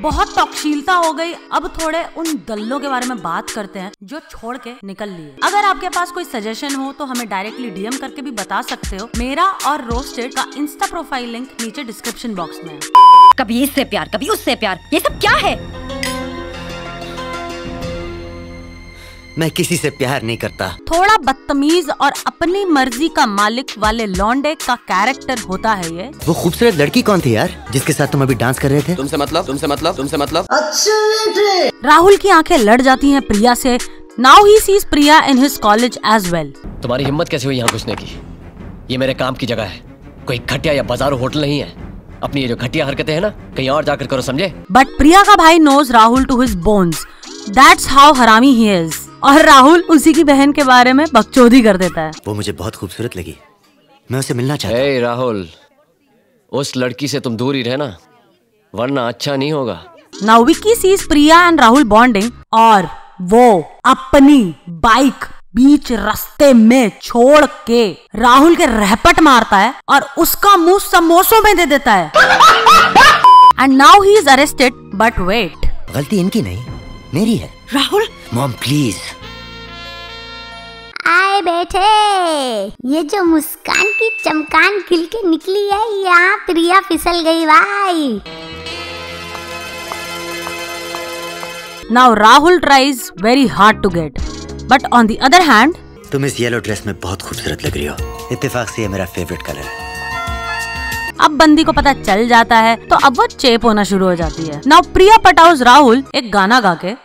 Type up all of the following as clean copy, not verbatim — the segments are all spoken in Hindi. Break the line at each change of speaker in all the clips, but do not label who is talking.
बहुत टॉकशीलता हो गई। अब थोड़े उन दल्लों के बारे में बात करते हैं जो छोड़ के निकल लिए। अगर आपके पास कोई सजेशन हो तो हमें डायरेक्टली डीएम करके भी बता सकते हो। मेरा और रोस्टेड का इंस्टा प्रोफाइल लिंक नीचे डिस्क्रिप्शन बॉक्स में है।
कभी इससे प्यार, कभी उससे प्यार, ये सब क्या है?
मैं किसी से प्यार नहीं करता।
थोड़ा बदतमीज और अपनी मर्जी का मालिक वाले लौंडे का कैरेक्टर होता है ये।
वो खूबसूरत लड़की कौन थी यार जिसके साथ तुम अभी डांस कर रहे थे?
तुमसे मतलब।
राहुल की आंखें लड़ जाती हैं प्रिया से। Now he sees Priya in his college as well.
तुम्हारी हिम्मत कैसे हुई यहाँ घुसने की? ये मेरे काम की जगह है, कोई घटिया या बाजारू होटल नहीं है। अपनी ये जो घटिया हरकतें हैं ना, कहीं और जाकर करो, समझे?
बट प्रिया का भाई knows Rahul to his bones. That's how हरामी ही इज। और राहुल उसी की बहन के बारे में बकचोदी कर देता है।
वो मुझे बहुत खूबसूरत लगी, मैं उसे मिलना चाहता हूँ।
हे राहुल, उस लड़की से तुम दूर ही रहना, वरना अच्छा नहीं होगा।
Now Vicky sees Priya and Rahul bonding और वो अपनी बाइक बीच रास्ते में छोड़ के राहुल के रहपट मारता है और उसका मुंह समोसों में दे देता है। And now he is arrested. But wait,
गलती इनकी नहीं, मेरी है।
Rahul,
mom please.
आए बेटे, ये जो मुस्कान की चमकान खिल के निकली है, यहाँ प्रिया फिसल गई भाई।
Now Rahul tries very hard to get, but on the other hand,
तुम इस येलो ड्रेस में बहुत खूबसूरत लग रही हो। इत्तेफाक से ये मेरा फेवरेट कलर है।
अब बंदी को पता चल जाता है तो अब वो चेप होना शुरू हो जाती है। Now प्रिया पटाउस राहुल एक गाना गा के,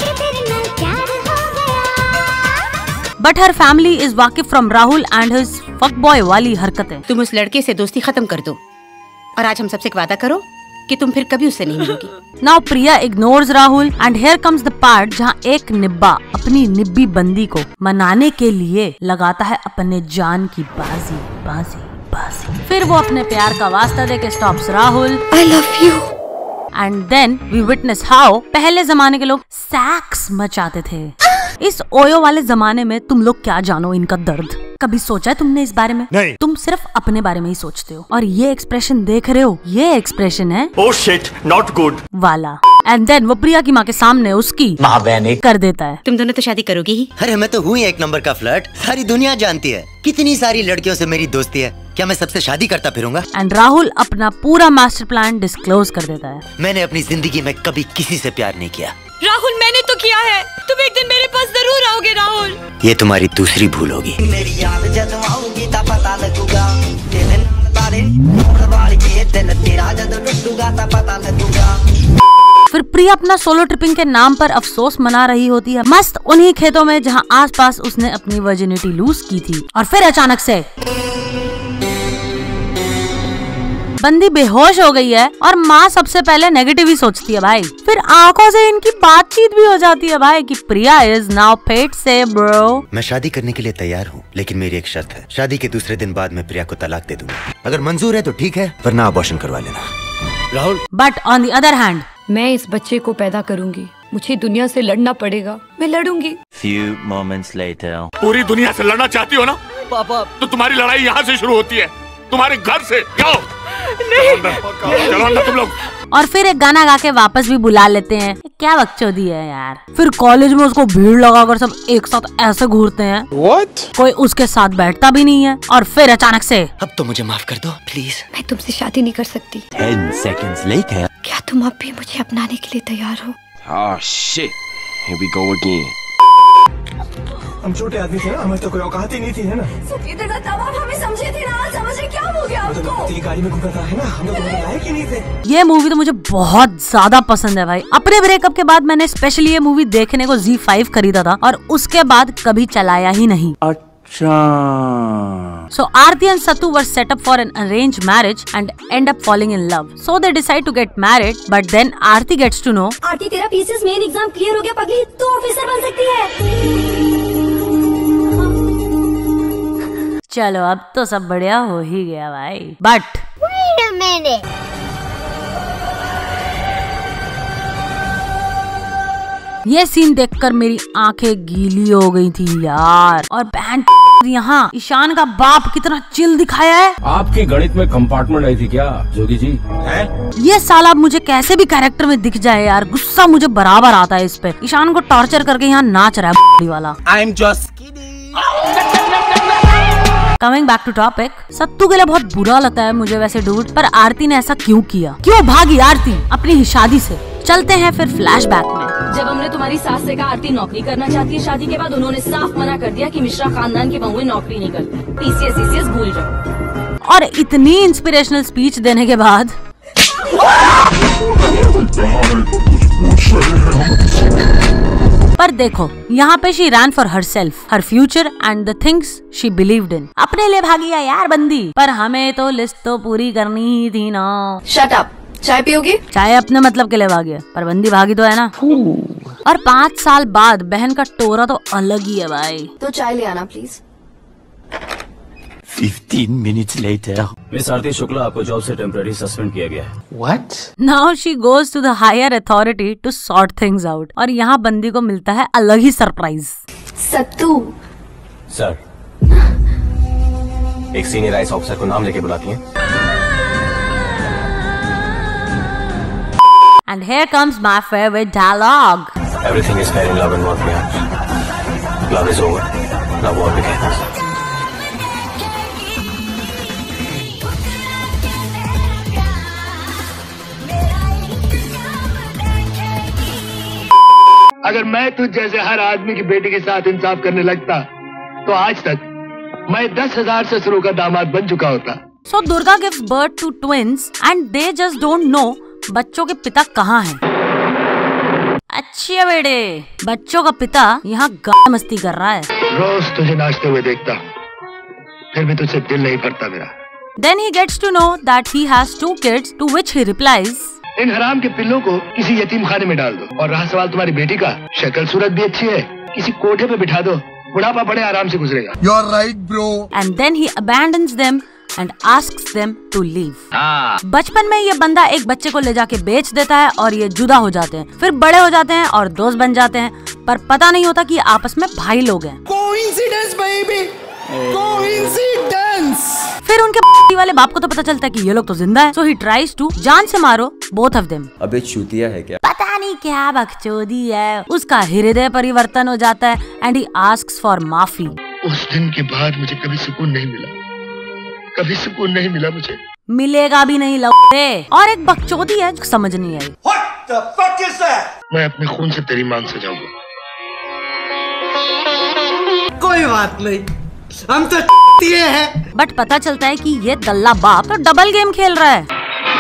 बट हर फैमिली इज वाकिफ from Rahul and his fuck boy वाली हरकतें।
तुम उस लड़के से दोस्ती खत्म कर दो और आज हम सबसे वादा करो कि तुम फिर कभी उससे नहीं मिलोगी।
Now Priya ignores Rahul and here comes the part जहाँ एक निब्बा अपनी निब्बी बंदी को मनाने के लिए लगाता है अपने जान की बाजी बाजी बाजी। फिर वो अपने प्यार का वास्ता दे के stops Rahul,
I love you।
And then we witness how पहले जमाने के लोग सैक्स मचाते थे। इस ओयो वाले जमाने में तुम लोग क्या जानो इनका दर्द। कभी सोचा है तुमने इस बारे में? नहीं। तुम सिर्फ अपने बारे में ही सोचते हो। और ये एक्सप्रेशन देख रहे हो, ये एक्सप्रेशन है
Oh shit, not good
वाला। एंड देन वो प्रिया की माँ के सामने उसकी
माँ बहन
कर देता है।
तुम दोनों तो शादी करोगी ही।
अरे मैं तो हूँ एक नंबर का फ्लर्ट, सारी दुनिया जानती है। कितनी सारी लड़कियों से मेरी दोस्ती है, क्या मैं सबसे शादी करता फिरूंगा?
एंड राहुल अपना पूरा मास्टर प्लान डिस्क्लोज कर देता है।
मैंने अपनी जिंदगी में कभी किसी से प्यार नहीं किया।
राहुल, मैंने तो किया है। तुम एक दिन मेरे पास जरूर आओगे राहुल।
ये तुम्हारी दूसरी भूल होगी।
मेरी याद जब आऊंगी ता पता लगूगा, तेरे बारे बार के दिल तेरा जब टूटूगा ता पता लगूगा।
फिर प्रिया अपना सोलो ट्रिपिंग के नाम पर अफसोस मना रही होती है मस्त उन्हीं खेतों में जहाँ आसपास उसने अपनी वर्जिनिटी लूज की थी। और फिर अचानक से बंदी बेहोश हो गई है और माँ सबसे पहले नेगेटिव ही सोचती है भाई। फिर आंखों से इनकी बातचीत भी हो जाती है भाई कि प्रिया इज नाउ पेट से ब्रो।
मैं शादी करने के लिए तैयार हूँ, लेकिन मेरी एक शर्त है। शादी के दूसरे दिन बाद मैं प्रिया को तलाक दे दूंगा। अगर मंजूर है तो ठीक है, वरना अबॉर्शन करवा लेना।
Rahul,
but on the other hand,
मैं इस बच्चे को पैदा करूंगी, मुझे दुनिया से लड़ना पड़ेगा, मैं लड़ूंगी।
Few moments later, पूरी दुनिया से लड़ना चाहती हो ना पापा, तो तुम्हारी लड़ाई यहाँ से शुरू होती है, तुम्हारे घर से। जाओ, चलो अंदर तुम लोग।
और फिर एक गाना गा के वापस भी बुला लेते हैं। क्या बकचोदी है यार। फिर कॉलेज में उसको भीड़ लगाकर सब एक साथ ऐसे घूरते हैं। What? कोई उसके साथ बैठता भी नहीं है। और फिर अचानक से,
अब तो मुझे माफ कर दो प्लीज।
मैं तुमसे शादी नहीं कर सकती।
10 seconds later,
क्या तुम अब भी मुझे अपनाने के लिए तैयार हो?
Oh shit, here we go again.
हम छोटे आदमी थे ना, हमें तो कोई औकात ही नहीं थी, है ना?
तब आप हमें समझे थे ना, आज समझे क्या हो गया आपको?
ये गाड़ी में घूम रहा है ना, हम लोग लायक ही नहीं थे।
ये मूवी तो मुझे बहुत ज्यादा पसंद है भाई। अपने ब्रेकअप के बाद मैंने स्पेशली ये मूवी देखने को ZEE5 खरीदा था और उसके बाद कभी चलाया ही नहीं। So Aarti and Sattu were set up for an arranged marriage and end up falling in love. So they decide to get married, but then Aarti gets to know,
आरती तेरा पीसीएस मेन एग्जाम क्लियर हो गया पगली, तू ऑफिसर बन सकती है।
चलो अब तो सब बढ़िया हो ही गया भाई। But
Wait a minute.
ये सीन देखकर मेरी आंखें गीली हो गई थी यार। और बहन यहाँ ईशान का बाप कितना चिल दिखाया है।
आपकी गणित में कंपार्टमेंट आई थी क्या जोगी जी?
ये साला मुझे कैसे भी कैरेक्टर में दिख जाए यार, गुस्सा मुझे बराबर आता है इस पे। ईशान को टॉर्चर करके यहाँ नाच रहा है वाला।
I'm just
coming back to topic, Sattu के लिए बहुत बुरा लगता है मुझे वैसे डूड, पर आरती ने ऐसा क्यों किया? क्यों भागी आरती अपनी शादी से? चलते हैं फिर फ्लैशबैक में।
जब हमने तुम्हारी सास से कहा आरती नौकरी करना चाहती है शादी के बाद, उन्होंने साफ मना कर दिया कि मिश्रा खानदान की बहुएं नौकरी नहीं करती, टीसीएस भूल जाओ।
और इतनी इंस्पिरेशनल स्पीच देने के बाद पर देखो यहाँ पे she ran for herself, her future and the things she believed in. अपने लिए भागी है यार बंदी, पर हमें तो लिस्ट तो पूरी करनी ही थी ना।
Shut up. चाय पियोगी?
चाय अपने मतलब के लिए भागी है, पर बंदी भागी तो है ना। और 5 साल बाद बहन का टोरा तो अलग ही है भाई।
तो चाय ले आना please.
15 minutes later.
Miss Aarti Shukla, आपको जॉब से टेम्पररी सस्पेंड किया गया है।
What?
Now she goes to the higher authority to sort things out. और यहाँ बंदी को मिलता है अलग ही सरप्राइज।
सत्तू
सर, एक सीनियर आईएएस ऑफिसर को नाम लेके बुलाती हैं।
And here comes my favorite dialogue.
Everything is fair in love and war, Priyanka. Love is over. Now war begins.
अगर मैं तुझ जैसे हर आदमी की बेटी के साथ इंसाफ करने लगता तो आज तक मैं 10,000 ससुरों का दामाद बन चुका होता।
So Durga gives birth to twins and they just don't know बच्चों के पिता कहाँ हैं। अच्छे बेटे, बच्चों का पिता यहाँ गाना मस्ती कर रहा है।
रोज तुझे नाचते हुए देखता हूँ, फिर भी तुझसे दिल नहीं भरता मेरा।
Then he gets to know that he has 2 kids, to which he replies,
इन हराम के पिल्लों को किसी यतीम खाने में डाल दो। और रहा सवाल तुम्हारी बेटी का, शक्ल सूरत भी अच्छी है, किसी कोठे पे बिठा दो, बुढ़ापा बड़े आराम से गुजरेगा।
You're right, bro.
And then he abandons them and asks them to leave. बचपन में ये बंदा एक बच्चे को ले जाके बेच देता है और ये जुदा हो जाते हैं, फिर बड़े हो जाते हैं और दोस्त बन जाते हैं, पर पता नहीं होता कि आपस में भाई लोग हैं।
Coincidence, baby. Coincidence.
फिर उनके वाले बाप को तो पता चलता है कि ये लोग तो जिंदा है, so he tries to जान से मारो both of them.
अबे चूतिया है क्या?
पता नहीं क्या बकचोदी है। उसका हृदय परिवर्तन हो जाता है and he asks for माफी।
उस दिन के बाद मुझे कभी सुकून नहीं मिला, कभी सुकून नहीं मिला मुझे।
मिलेगा भी नहीं लौटे। और एक बकचोदी है जो समझ नहीं आई।
What the fuck is that?
मैं अपने खून से तेरी मांग सजाऊंगा।
कोई बात नहीं, हम तो ये है।
बट पता चलता है कि ये दल्ला बाप तो डबल गेम खेल रहा है।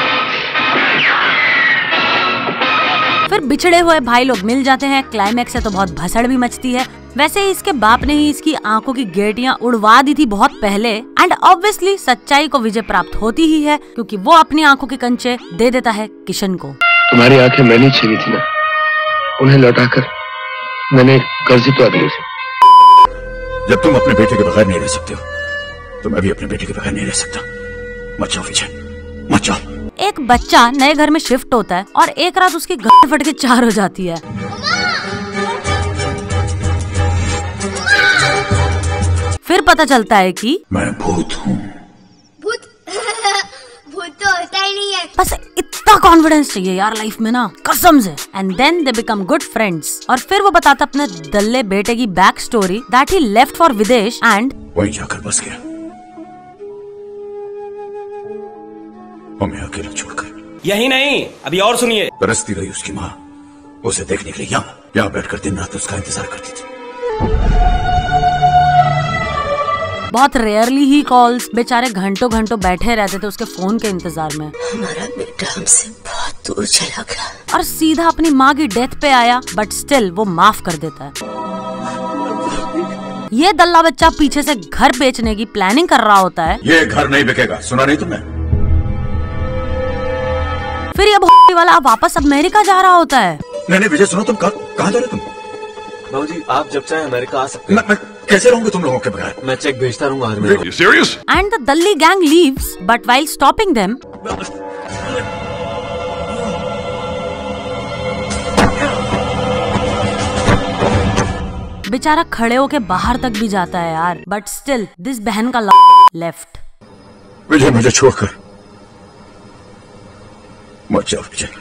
फिर बिछड़े हुए भाई लोग मिल जाते हैं। क्लाइमेक्स से तो बहुत भसड़ भी मचती है। वैसे ही इसके बाप ने ही इसकी आंखों की गेटियां उड़वा दी थी बहुत पहले, एंड ऑब्वियसली सच्चाई को विजय प्राप्त होती ही है क्योंकि वो अपनी आंखों के कंचे दे देता है किशन को।
तुम्हारी आंखें मैंने छीनी थी ना, उन्हें लौटाकर मैंने कर्जी तो अगले से।
जब तुम अपने बेटे के बगैर नहीं रह सकते हो, तो मैं भी अपने बेटे के बगैर नहीं रह सकता। मत जाओ विजय, मत जाओ।
एक बच्चा नए घर में शिफ्ट होता है और एक रात उसकी गांड फट के 4 हो जाती है। फिर पता चलता है कि
मैं भूत हूँ।
भूत भूत तो होता ही नहीं है।
बस इतना कॉन्फिडेंस चाहिए यार लाइफ में ना, कसम से। And then they become good friends. और फिर वो बताता अपने दल्ले बेटे की back story that he left for विदेश एंड
वहीं जाकर बस गया, और मैं अकेला छोड़कर।
यही नहीं, अभी और सुनिए।
तरसती रही उसकी माँ, उसे देखने के लिए यहाँ बैठकर दिन रात उसका इंतजार करती थी।
बहुत रेयरली ही कॉल्स, बेचारे घंटों घंटों बैठे रहते थे उसके फोन के इंतजार में।
हमारा बेटा हमसे बहुत दूर चला गया
और सीधा अपनी माँ की डेथ पे आया, बट स्टिल वो माफ कर देता है। ये दल्ला बच्चा पीछे से घर बेचने की प्लानिंग कर रहा होता है।
ये घर नहीं बिकेगा, सुना नहीं तुमने?
फिर ये भोसड़ी वाला वापस अमेरिका जा रहा होता है।
नहीं विजय सुनो, तुम कहाँ जा रहे तुम?
बाबूजी, आप जब चाहे अमेरिका आ सकते हैं।
मैं कैसे रहूंगा तुम लोगों के बगैर?
मैं चेक भेजता रहूंगा हर महीने।
You serious?
And the Dalli gang leaves, but while stopping them, बेचारा खड़े होके बाहर तक भी जाता है यार, बट स्टिल दिस बहन का लेफ्ट।
विजय मुझे छोड़कर मत जाओ Vijay.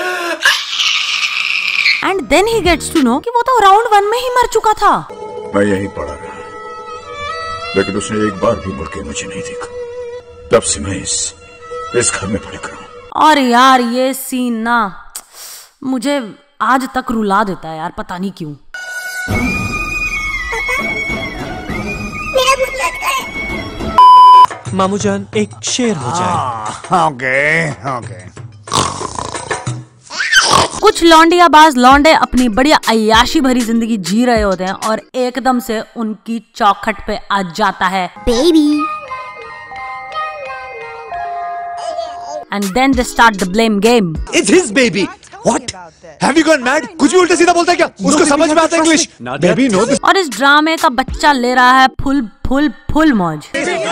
And then he gets to know कि वो तो राउंड 1 में ही मर चुका था।
मैं यहीं पड़ा रहा, लेकिन उसने एक बार भी मुड़ के मुझे नहीं देखा। तब से मैं इस घर में पड़े खड़ा हूं।
और यार ये सीन ना मुझे आज तक रुला देता है यार, पता नहीं क्यों।
मामू जान एक शेर हो जाए।
ओके।
कुछ लौंडियाबाज लौंडे अपनी बढ़िया अय्याशी भरी जिंदगी जी रहे होते हैं और एकदम से उनकी चौखट पे आ जाता है
baby.
And then they start the blame game.
It's his baby. What? Have you gone mad? कुछ भी उल्टा सीधा बोलता है क्या? उसको समझ में आता है इंग्लिश? Baby no.
और इस ड्रामे का बच्चा ले रहा है फुल मौज।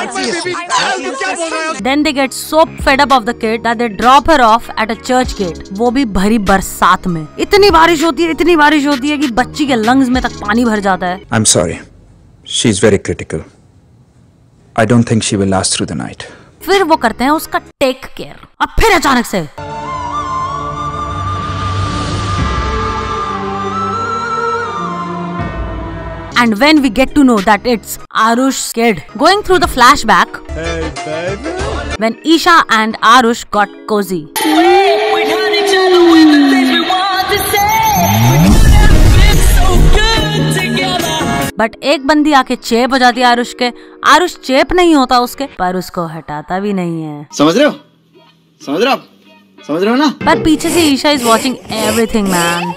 Then they get so fed up of the kid that they drop her off at a church gate. वो भी भरी बरसात में। इतनी बारिश होती है कि बच्ची के लंग्स में तक पानी भर जाता है।
I'm sorry. She's very critical. I don't think she will last through the night.
फिर वो करते हैं उसका टेक केयर। अब फिर अचानक से And when we get to know that it's Arush's kid, going through the flashback, when Isha and Arush got cozy. But एक बंदी आके चेप हो जाती है आरुष के। आरुष चेप नहीं होता उसके, पर उसको हटाता भी नहीं है।
समझ रहे हो ना?
पर पीछे से Isha is watching everything man.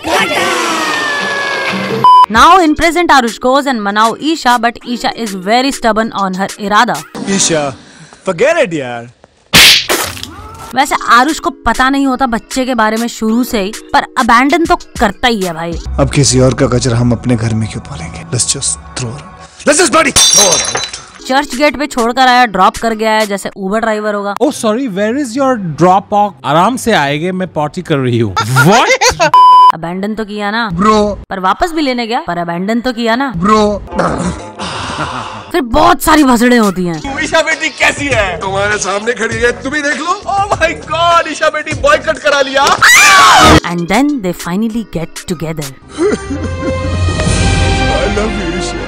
Now in present Arush goes and manao Isha, but Isha is very stubborn on her irada.
Isha, forget it यार।
वैसे आरुष को पता नहीं होता बच्चे के बारे में शुरू से ही, पर अबैंडन तो करता ही है भाई।
अब किसी और का कचरा हम अपने घर में क्यों पालेंगे? Let's just throw it out.
Church gate पे छोड़कर आया, ड्रॉप कर गया है जैसे उबर ड्राइवर होगा।
Oh sorry, where is your drop off? आराम से आएंगे, मैं पॉटी कर रही हूँ। What?
अबैंडन तो किया ना
ब्रो,
पर वापस भी लेने गया, पर अबैंडन तो किया ना
ब्रो।
फिर बहुत सारी भसड़े होती हैं।
ईशा बेटी कैसी है? तुम्हारे सामने खड़ी है, तुम ही देख लो। Oh my God, ईशा बेटी बॉयकॉट करा लिया।
And then they finally get together.
I love you, Isha.